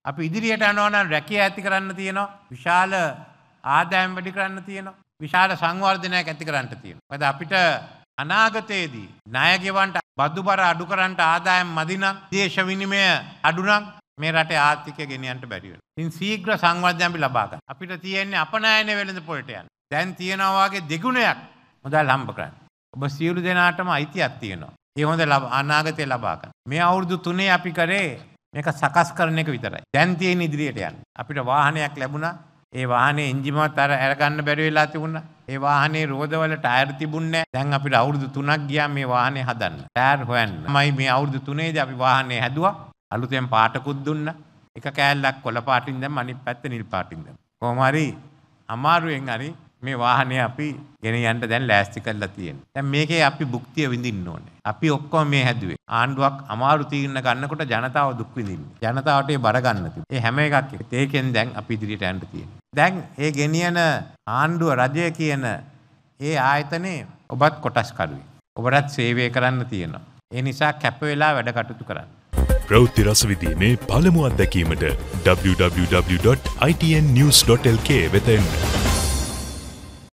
අපි ඉදිරියට යනවා නම් රැකියාව ඇති කරන්න තියෙනවා. විශාල ආදායම් වැඩි කරන්න තියෙනවා. විශාල සංවර්ධනයක් ඇති කරන්න තියෙනවා. මොකද අපිට අනාගතයේදී ණය ගෙවන්න බදු බර අඩු කරන්න ආදායම් මදි නම් දේශ විනිමය අඩු නම් මේ රටේ ආර්ථිකය ගෙනියන්න බැරි වෙනවා. ඉතින් ශීඝ්‍ර සංවර්ධනය අපි ලබා ගන්න. අපිට තියෙන්නේ අපනයන වෙළඳ පොළට යන්න. දැන් තියනවා වගේ දෙගුණයක් මුදල් හම්බ කරන්න. ඔබ සියලු දෙනාටම අයිතියක් තියෙනවා. ඒ හොඳ අනාගතය ලබා ගන්න. මේ අවුරුදු 3 අපි කරේ මේක සකස් කරන එක විතරයි. දැන් තියෙන ඉදිරියට යන්න. අපිට වාහනයක් ලැබුණා. ඒ වාහනේ එන්ජිමවත් අරගන්න බැරි වෙලා තිබුණා. ඒ වාහනේ රෝදවල ටයර් තිබුණේ නැහැ. දැන් අපිට අවුරුදු 3ක් ගියා මේ වාහනේ හදන්න. ටයර් හොයන්න. මේ අවුරුදු 3ේදී අපි වාහනේ හැදුවා. අලුතෙන් පාටකුත් දුන්නා. එක කෑල්ලක් කොළ පාටින් දැම්ම අනිත් පැත්ත නිල් පාටින් දැම්ම. කොහොම හරි අමාරුවෙන් හරි මේ වාහනේ අපි ගෙනියන්න දැන් ලෑස්ති කරලා තියෙනවා. දැන් මේකේ අපි භුක්තිය විඳින්න ඕනේ. අපි ඔක්කොම මේ හැදුවේ. ආණ්ඩුවක් අමාරු තීරණ ගන්නකොට ජනතාව දුක් විඳින්නේ. ජනතාවට ඒ බර ගන්න තිබුණා. ඒ හැම එකක් ඒකෙන් දැන් අපි ඉදිරියට යන්න තියෙනවා. දැන් ඒ ගෙනියන ආණ්ඩුව රජය කියන ඒ ආයතනේ ඔබත් කොටස්කරුයි. ඔබටත් සේවය කරන්න තියෙනවා. ඒ නිසා කැප වෙලා වැඩ කටයුතු කරන්න. ප්‍රවෘත්ති රසවිදීමේ පළමු අත්දැකීමට www.itnnews.lk වෙත එන්න.